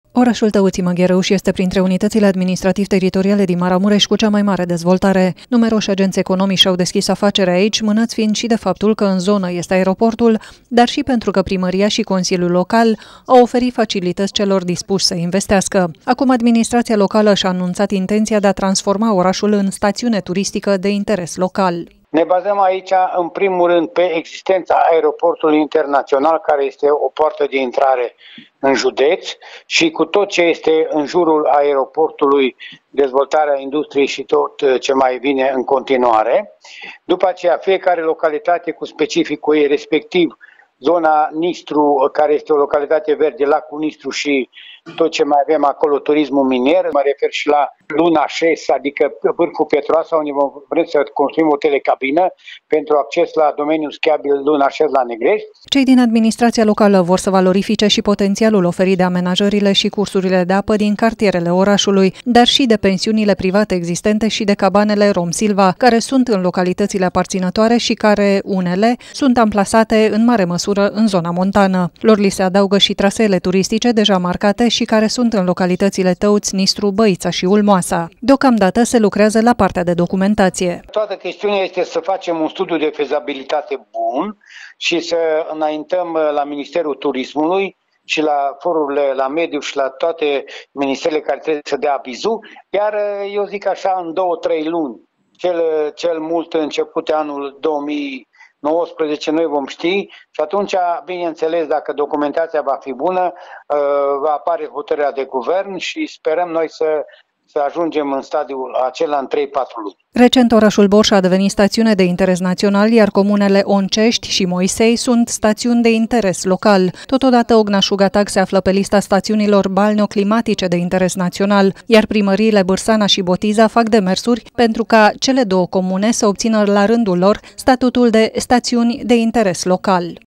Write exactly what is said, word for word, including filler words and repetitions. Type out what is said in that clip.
Orașul Tăuții Magherăuș este printre unitățile administrativ-teritoriale din Maramureș cu cea mai mare dezvoltare. Numeroși agenți economici și-au deschis afaceri aici, mânați fiind și de faptul că în zonă este aeroportul, dar și pentru că primăria și Consiliul Local au oferit facilități celor dispuși să investească. Acum administrația locală și-a anunțat intenția de a transforma orașul în stațiune turistică de interes local. Ne bazăm aici, în primul rând, pe existența aeroportului internațional, care este o poartă de intrare în județ, și cu tot ce este în jurul aeroportului, dezvoltarea industriei și tot ce mai vine în continuare. După aceea, fiecare localitate cu specificul ei, respectiv zona Nistru, care este o localitate verde, lacul Nistru și tot ce mai avem acolo, turismul minier. Mă refer și la Luna Șes, adică vârful Petroasa, unde vom vrem să construim o telecabină pentru acces la domeniul schiabil Luna Șes la Negrești. Cei din administrația locală vor să valorifice și potențialul oferit de amenajările și cursurile de apă din cartierele orașului, dar și de pensiunile private existente și de cabanele Rom Silva, care sunt în localitățile aparținătoare și care, unele, sunt amplasate în mare măsură în zona montană. Lor li se adaugă și traseele turistice deja marcate și care sunt în localitățile Tăuți, Nistru, Băița și Ulmoasa. Deocamdată se lucrează la partea de documentație. Toată chestiunea este să facem un studiu de fezabilitate bun și să înaintăm la Ministerul Turismului și la forurile la mediu și la toate ministerele care trebuie să dea avizul, iar eu zic așa, în două, trei luni, cel, cel mult început de anul două mii nouăsprezece, noi vom ști și atunci, bineînțeles, dacă documentația va fi bună, va apare hotărârea de guvern și sperăm noi să, să ajungem în stadiul acela în trei patru luni. Recent, orașul Borșa a devenit stațiune de interes național, iar comunele Oncești și Moisei sunt stațiuni de interes local. Totodată, Ogna-Șugatag se află pe lista stațiunilor balneoclimatice de interes național, iar primăriile Bârsana și Botiza fac demersuri pentru ca cele două comune să obțină la rândul lor statutul de stațiuni de interes local.